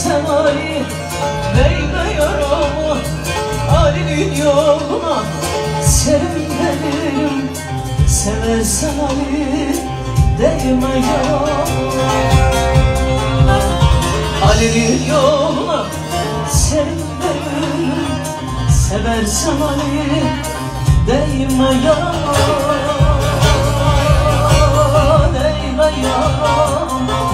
seversen Ali değme yarama, Ali'nin yoluna serinlerim. Seversen Ali değme yarama, Ali'nin yoluna serinlerim. Seversen Ali değme yarama, değme yarama.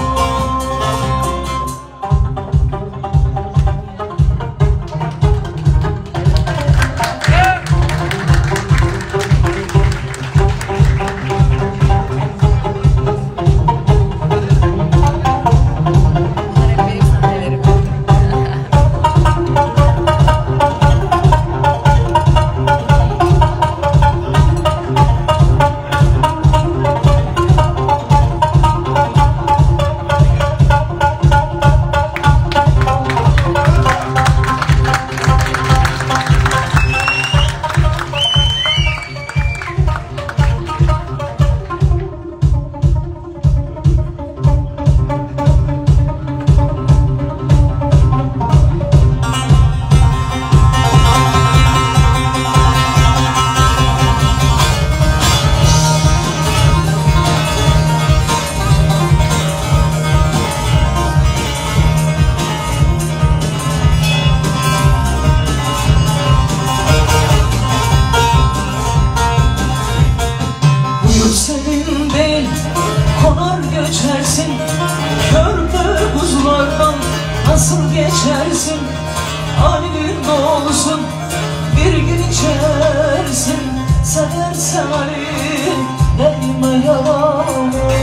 Senin değil konar göçersin, körpe kuzulardan nasıl geçersin? Ali'nin dolusun bir gün içersin. Seversen Ali değme yarama,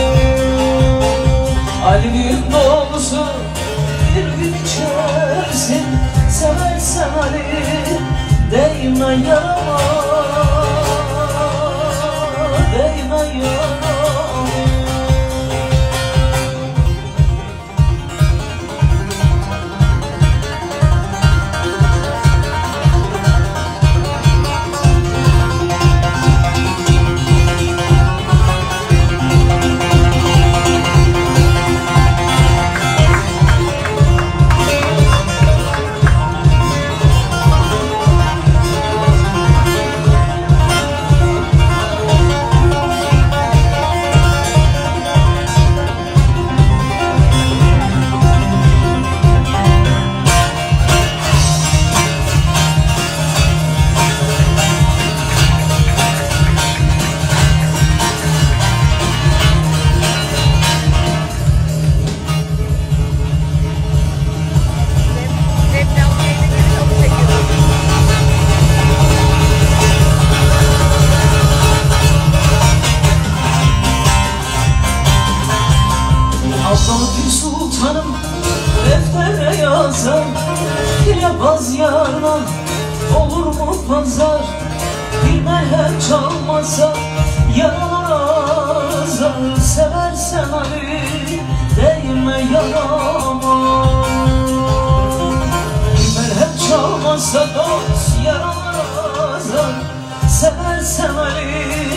Ali'nin dolusun bir gün içersin. Seversen Ali değme yarama, değme yarama. Abdülhamid Sultanım deftere yazar, hilebaz yarına olur mu pazar? Bilme hep çalmasa yaralar azar. Seversen Ali değme yarama, bilme hep çalmasa dost yaralar azar. Seversen Ali